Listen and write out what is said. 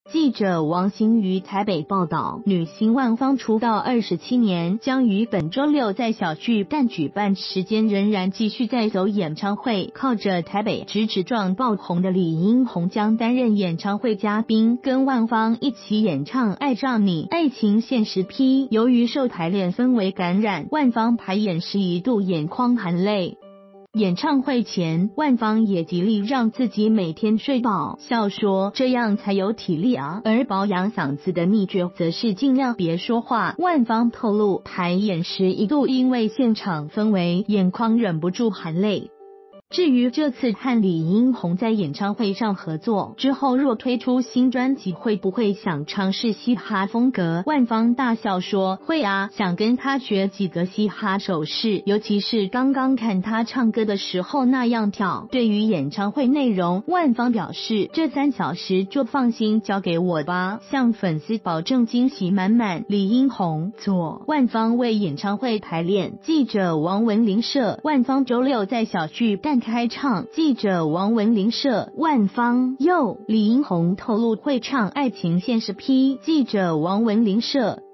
记者王欣于台北报道，女星万芳出道27年，将于本周六在小巨蛋举办，时间仍然继续在走演唱会。靠着台北直直撞爆红的李英宏将担任演唱会嘉宾，跟万芳一起演唱《爱上你》爱情现实批。由于受排练氛围感染，万芳排演时一度眼眶含泪。演唱会前，万芳也极力让自己每天睡饱，笑说这样才有体力啊。而保养嗓子的秘诀则是尽量别说话。万芳透露，排演时一度因为现场氛围，眼眶忍不住含泪。至于这次和李英宏在演唱会上合作之后，若推出新专辑，会不会想尝试嘻哈风格？万芳大笑说会啊，想跟他学几个嘻哈手势，尤其是刚刚看他唱歌的时候那样跳。对于演唱会内容，万芳表示这3小时就放心交给我吧，向粉丝保证惊喜满满。李英宏左，万芳为演唱会排练。记者王文玲社，万芳周六在小巨蛋开唱。记者王文玲社，万芳右，李英宏透露会唱《爱情现实批》。记者王文玲社。